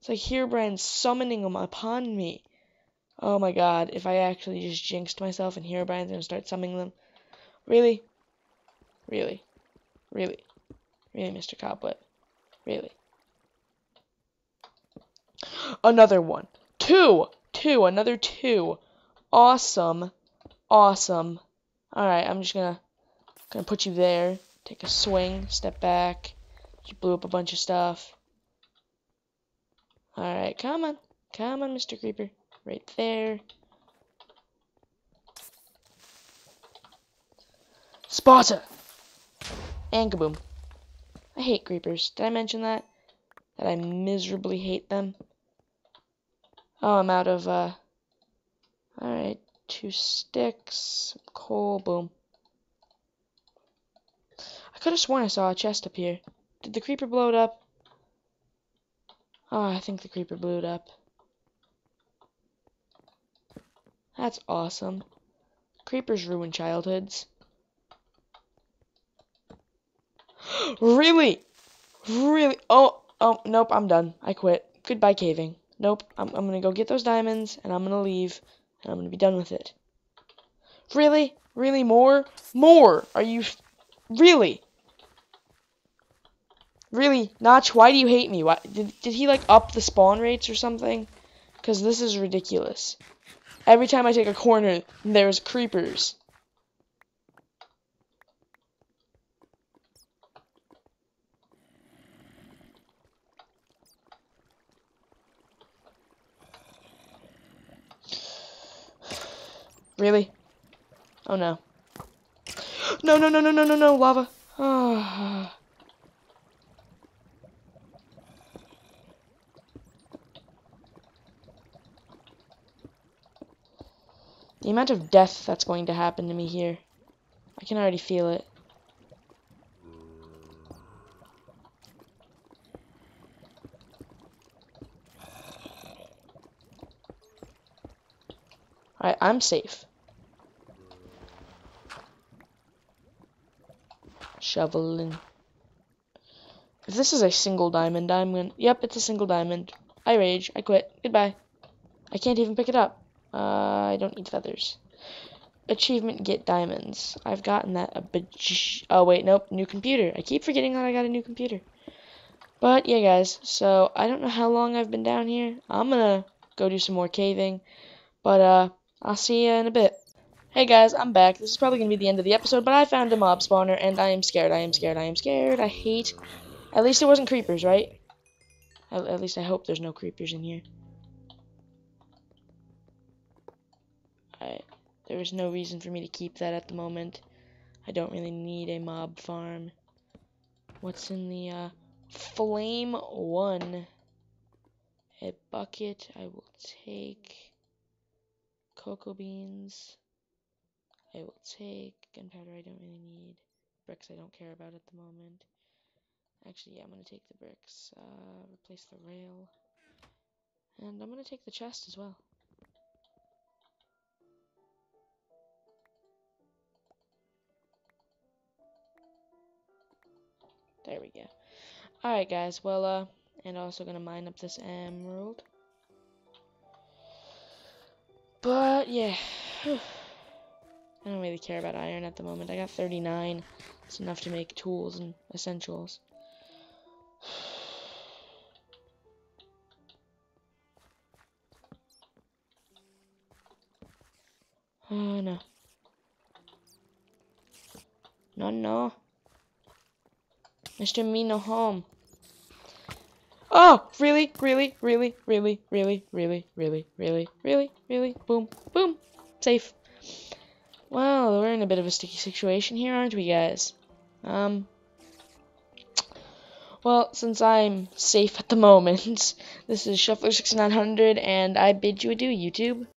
It's like Herobrine summoning them upon me. Oh my god, if I actually just jinxed myself and Herobrine's gonna start summoning them. Really? Really? Really? Really, Mr. Cobweb? Really? Another one. Two! Another two. Awesome. Awesome. Alright, I'm just gonna put you there. Take a swing, step back. You blew up a bunch of stuff. Alright, come on. Come on, Mr. Creeper. Right there. Sparta! And kaboom. I hate creepers. Did I mention that? That I miserably hate them? Oh, I'm out of, Alright, 2 sticks, coal, boom. I could have sworn I saw a chest up here. Did the creeper blow it up? Oh, I think the creeper blew it up. That's awesome. Creepers ruin childhoods. Really? Really? Oh, nope, I'm done. I quit. Goodbye caving. Nope, I'm gonna go get those diamonds, and I'm gonna leave, and I'm gonna be done with it. Really? Really? More? More? Are you... Really? Really? Notch, why do you hate me? Why, did he, like, up the spawn rates or something? Because this is ridiculous. Every time I take a corner, there's creepers. Really? Oh no. No, no, no, no, no, no, no, lava. Oh. The amount of death that's going to happen to me here. I can already feel it. Alright, I'm safe. Shoveling. If this is a single diamond, I'm gonna... Yep, it's a single diamond. I rage. I quit. Goodbye. I can't even pick it up. I don't need feathers. Achievement, get diamonds. I've gotten that a bit. Oh, wait, nope. New computer. I keep forgetting that I got a new computer. But, yeah, guys. So, I don't know how long I've been down here. I'm gonna go do some more caving. But, I'll see you in a bit. Hey guys, I'm back. This is probably going to be the end of the episode, but I found a mob spawner, and I am scared. I am scared. I am scared. I hate... At least it wasn't creepers, right? At least I hope there's no creepers in here. Alright. There is no reason for me to keep that at the moment. I don't really need a mob farm. What's in the, Flame 1? A bucket. I will take... Cocoa beans. I will take gunpowder. I don't really need. Bricks I don't care about at the moment. Actually, yeah, I'm going to take the bricks. Replace the rail. And I'm going to take the chest as well. There we go. Alright, guys. Well, and also going to mine up this emerald. But, yeah. I don't really care about iron at the moment. I got 39. It's enough to make tools and essentials. Oh, no. No, no. Mr. Me no home. Oh, really, really, really, really, really, really, really, really, really, really. Boom, boom. Safe. Well, we're in a bit of a sticky situation here, aren't we, guys? Well, since I'm safe at the moment, this is Shuffler6900, and I bid you adieu, YouTube.